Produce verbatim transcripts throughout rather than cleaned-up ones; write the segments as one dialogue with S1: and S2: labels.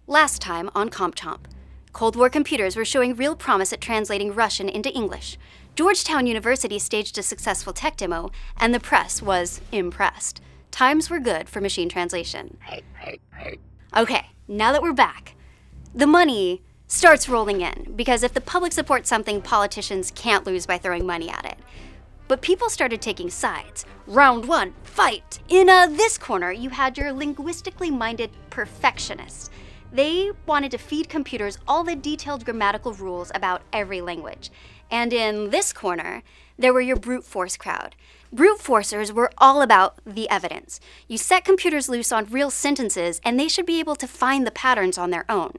S1: Last time on CompChomp, Cold War computers were showing real promise at translating Russian into English. Georgetown University staged a successful tech demo, and the press was impressed. Times were good for machine translation. Okay, now that we're back, the money starts rolling in, because if the public supports something, politicians can't lose by throwing money at it. But people started taking sides. Round one, fight! In uh, this corner, you had your linguistically-minded perfectionists. They wanted to feed computers all the detailed grammatical rules about every language. And in this corner, there were your brute force crowd. Brute forcers were all about the evidence. You set computers loose on real sentences, and they should be able to find the patterns on their own.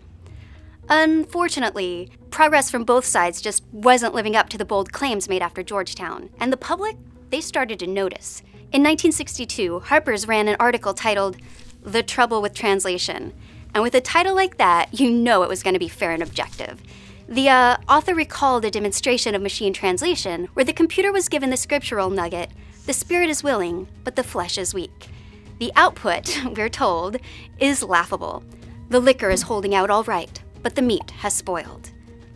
S1: Unfortunately, progress from both sides just wasn't living up to the bold claims made after Georgetown. And the public, they started to notice. In nineteen sixty-two, Harper's ran an article titled, "The Trouble with Translation." And with a title like that, you know it was going to be fair and objective. The uh, author recalled a demonstration of machine translation where the computer was given the scriptural nugget, "The spirit is willing, but the flesh is weak." The output, we're told, is laughable. The liquor is holding out all right, but the meat has spoiled.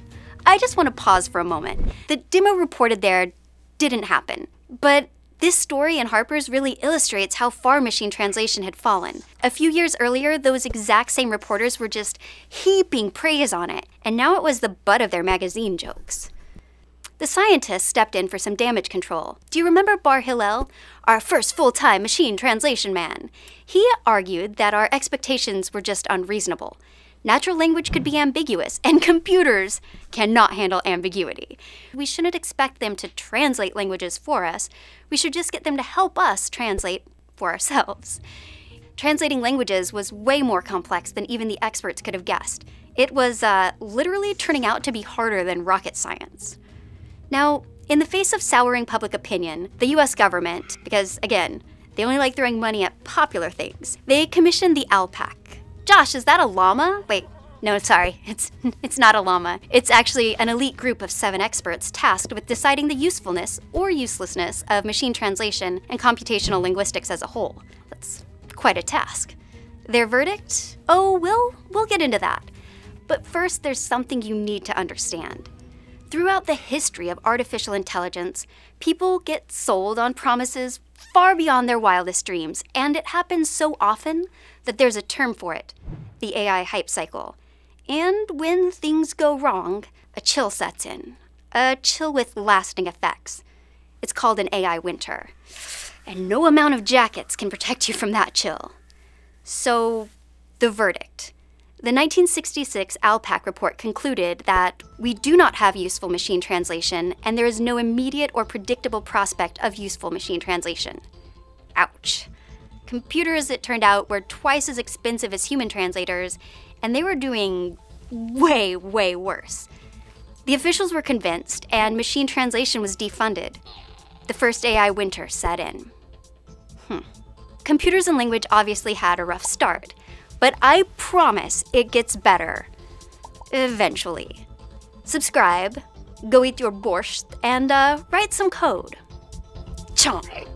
S1: I just want to pause for a moment. The demo reported there didn't happen, but this story in Harper's really illustrates how far machine translation had fallen. A few years earlier, those exact same reporters were just heaping praise on it, and now it was the butt of their magazine jokes. The scientists stepped in for some damage control. Do you remember Bar Hillel, our first full-time machine translation man? He argued that our expectations were just unreasonable. Natural language could be ambiguous, and computers cannot handle ambiguity. We shouldn't expect them to translate languages for us. We should just get them to help us translate for ourselves. Translating languages was way more complex than even the experts could have guessed. It was uh, literally turning out to be harder than rocket science. Now, in the face of souring public opinion, the U S government, because again, they only like throwing money at popular things, they commissioned the ALPAC. Josh, is that a llama? Wait, no, sorry, it's, it's not a llama. It's actually an elite group of seven experts tasked with deciding the usefulness or uselessness of machine translation and computational linguistics as a whole. That's quite a task. Their verdict? Oh, we'll, we'll get into that. But first, there's something you need to understand. Throughout the history of artificial intelligence, people get sold on promises far beyond their wildest dreams, and it happens so often that there's a term for it, the A I hype cycle. And when things go wrong, a chill sets in, a chill with lasting effects. It's called an A I winter, and no amount of jackets can protect you from that chill. So, the verdict. The nineteen sixty-six ALPAC report concluded that we do not have useful machine translation, and there is no immediate or predictable prospect of useful machine translation. Ouch. Computers, it turned out, were twice as expensive as human translators, and they were doing way, way worse. The officials were convinced, and machine translation was defunded. The first A I winter set in. Hmm. Computers and language obviously had a rough start, but I promise it gets better. Eventually. Subscribe, go eat your borscht, and uh, write some code. Chomp!